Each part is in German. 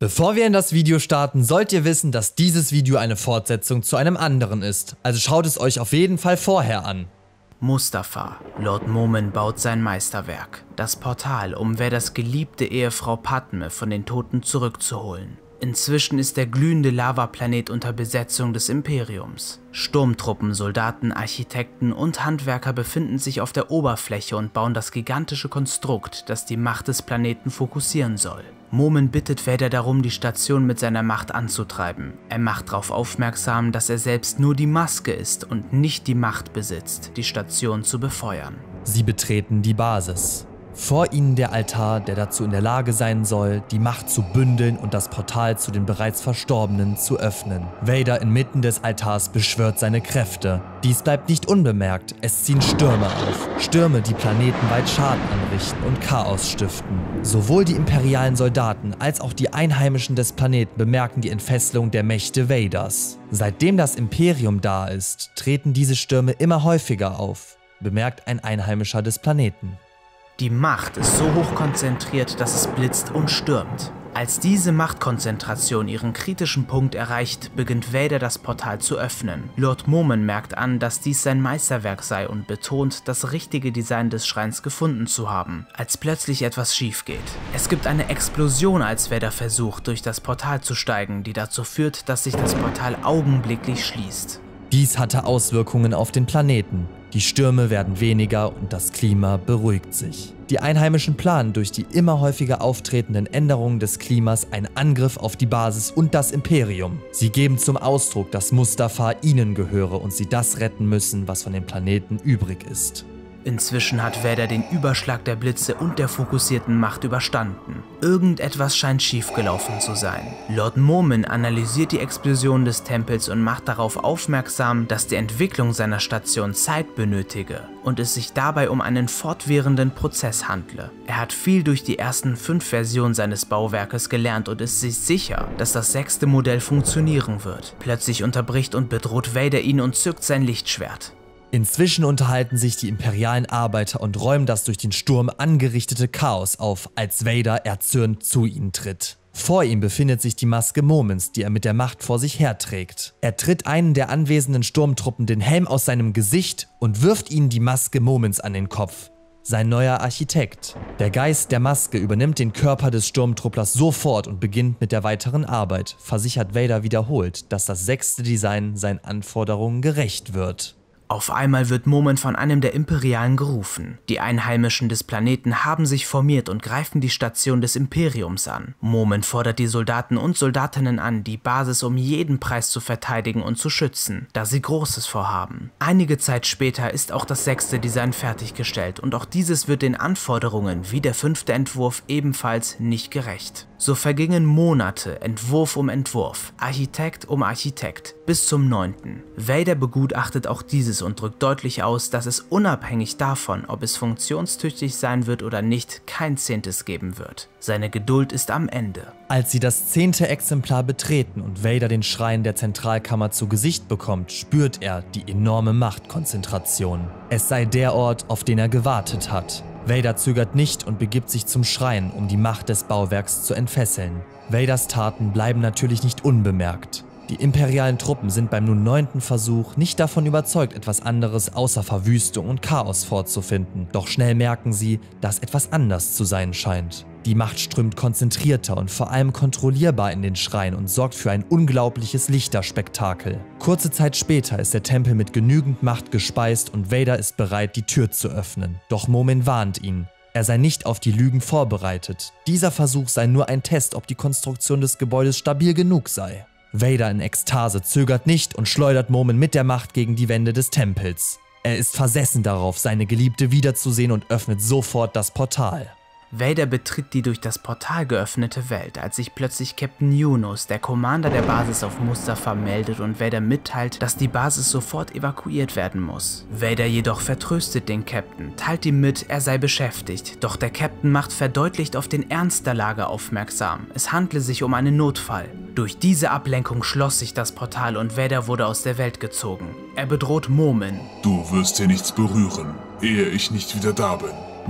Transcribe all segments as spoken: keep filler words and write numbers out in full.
Bevor wir in das Video starten, sollt ihr wissen, dass dieses Video eine Fortsetzung zu einem anderen ist. Also schaut es euch auf jeden Fall vorher an. Mustafa, Lord Momin baut sein Meisterwerk, das Portal, um Vaders geliebte Ehefrau Padme von den Toten zurückzuholen. Inzwischen ist der glühende Lavaplanet unter Besetzung des Imperiums. Sturmtruppen, Soldaten, Architekten und Handwerker befinden sich auf der Oberfläche und bauen das gigantische Konstrukt, das die Macht des Planeten fokussieren soll. Momin bittet Vader darum, die Station mit seiner Macht anzutreiben. Er macht darauf aufmerksam, dass er selbst nur die Maske ist und nicht die Macht besitzt, die Station zu befeuern. Sie betreten die Basis. Vor ihnen der Altar, der dazu in der Lage sein soll, die Macht zu bündeln und das Portal zu den bereits Verstorbenen zu öffnen. Vader inmitten des Altars beschwört seine Kräfte. Dies bleibt nicht unbemerkt, es ziehen Stürme auf. Stürme, die planetenweit Schaden anrichten und Chaos stiften. Sowohl die imperialen Soldaten als auch die Einheimischen des Planeten bemerken die Entfesselung der Mächte Vaders. Seitdem das Imperium da ist, treten diese Stürme immer häufiger auf, bemerkt ein Einheimischer des Planeten. Die Macht ist so hoch konzentriert, dass es blitzt und stürmt. Als diese Machtkonzentration ihren kritischen Punkt erreicht, beginnt Vader das Portal zu öffnen. Lord Momin merkt an, dass dies sein Meisterwerk sei und betont, das richtige Design des Schreins gefunden zu haben, als plötzlich etwas schief geht. Es gibt eine Explosion, als Vader versucht, durch das Portal zu steigen, die dazu führt, dass sich das Portal augenblicklich schließt. Dies hatte Auswirkungen auf den Planeten. Die Stürme werden weniger und das Klima beruhigt sich. Die Einheimischen planen durch die immer häufiger auftretenden Änderungen des Klimas einen Angriff auf die Basis und das Imperium. Sie geben zum Ausdruck, dass Mustafa ihnen gehöre und sie das retten müssen, was von dem Planeten übrig ist. Inzwischen hat Vader den Überschlag der Blitze und der fokussierten Macht überstanden. Irgendetwas scheint schiefgelaufen zu sein. Lord Momin analysiert die Explosion des Tempels und macht darauf aufmerksam, dass die Entwicklung seiner Station Zeit benötige und es sich dabei um einen fortwährenden Prozess handle. Er hat viel durch die ersten fünf Versionen seines Bauwerkes gelernt und ist sich sicher, dass das sechste Modell funktionieren wird. Plötzlich unterbricht und bedroht Vader ihn und zückt sein Lichtschwert. Inzwischen unterhalten sich die imperialen Arbeiter und räumen das durch den Sturm angerichtete Chaos auf, als Vader erzürnt zu ihnen tritt. Vor ihm befindet sich die Maske Momins, die er mit der Macht vor sich herträgt. Er tritt einen der anwesenden Sturmtruppen den Helm aus seinem Gesicht und wirft ihnen die Maske Momins an den Kopf. Sein neuer Architekt. Der Geist der Maske übernimmt den Körper des Sturmtrupplers sofort und beginnt mit der weiteren Arbeit, versichert Vader wiederholt, dass das sechste Design seinen Anforderungen gerecht wird. Auf einmal wird Momin von einem der Imperialen gerufen. Die Einheimischen des Planeten haben sich formiert und greifen die Station des Imperiums an. Momin fordert die Soldaten und Soldatinnen an, die Basis um jeden Preis zu verteidigen und zu schützen, da sie Großes vorhaben. Einige Zeit später ist auch das sechste Design fertiggestellt und auch dieses wird den Anforderungen wie der fünfte Entwurf ebenfalls nicht gerecht. So vergingen Monate, Entwurf um Entwurf, Architekt um Architekt, bis zum neunten. Vader begutachtet auch dieses und drückt deutlich aus, dass es unabhängig davon, ob es funktionstüchtig sein wird oder nicht, kein zehntes geben wird. Seine Geduld ist am Ende. Als sie das zehnte Exemplar betreten und Vader den Schrein der Zentralkammer zu Gesicht bekommt, spürt er die enorme Machtkonzentration. Es sei der Ort, auf den er gewartet hat. Vader zögert nicht und begibt sich zum Schrein, um die Macht des Bauwerks zu entfesseln. Vaders Taten bleiben natürlich nicht unbemerkt. Die imperialen Truppen sind beim nun neunten Versuch nicht davon überzeugt, etwas anderes außer Verwüstung und Chaos vorzufinden. Doch schnell merken sie, dass etwas anders zu sein scheint. Die Macht strömt konzentrierter und vor allem kontrollierbar in den Schrein und sorgt für ein unglaubliches Lichterspektakel. Kurze Zeit später ist der Tempel mit genügend Macht gespeist und Vader ist bereit, die Tür zu öffnen. Doch Momin warnt ihn. Er sei nicht auf die Lügen vorbereitet. Dieser Versuch sei nur ein Test, ob die Konstruktion des Gebäudes stabil genug sei. Vader in Ekstase zögert nicht und schleudert Momin mit der Macht gegen die Wände des Tempels. Er ist versessen darauf, seine Geliebte wiederzusehen und öffnet sofort das Portal. Vader betritt die durch das Portal geöffnete Welt, als sich plötzlich Captain Yunus, der Commander der Basis auf Mustafa, meldet und Vader mitteilt, dass die Basis sofort evakuiert werden muss. Vader jedoch vertröstet den Captain, teilt ihm mit, er sei beschäftigt, doch der Captain macht verdeutlicht auf den Ernst der Lage aufmerksam. Es handle sich um einen Notfall. Durch diese Ablenkung schloss sich das Portal und Vader wurde aus der Welt gezogen. Er bedroht Momin. Du wirst hier nichts berühren, ehe ich nicht wieder da bin.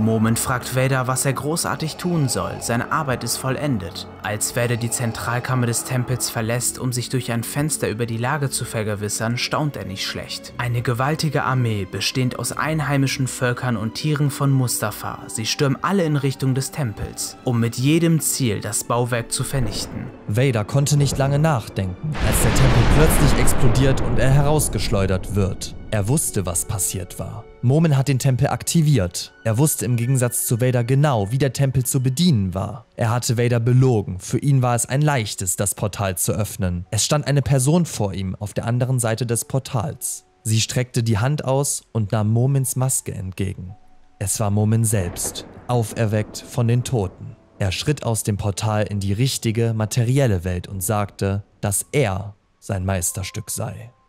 Moment fragt Vader, was er großartig tun soll, seine Arbeit ist vollendet. Als Vader die Zentralkammer des Tempels verlässt, um sich durch ein Fenster über die Lage zu vergewissern, staunt er nicht schlecht. Eine gewaltige Armee, bestehend aus einheimischen Völkern und Tieren von Mustafar, sie stürmen alle in Richtung des Tempels, um mit jedem Ziel das Bauwerk zu vernichten. Vader konnte nicht lange nachdenken, als der Tempel plötzlich explodiert und er herausgeschleudert wird. Er wusste, was passiert war. Momin hat den Tempel aktiviert. Er wusste im Gegensatz zu Vader genau, wie der Tempel zu bedienen war. Er hatte Vader belogen. Für ihn war es ein leichtes, das Portal zu öffnen. Es stand eine Person vor ihm auf der anderen Seite des Portals. Sie streckte die Hand aus und nahm Momins Maske entgegen. Es war Momin selbst, auferweckt von den Toten. Er schritt aus dem Portal in die richtige, materielle Welt und sagte, dass er sein Meisterstück sei.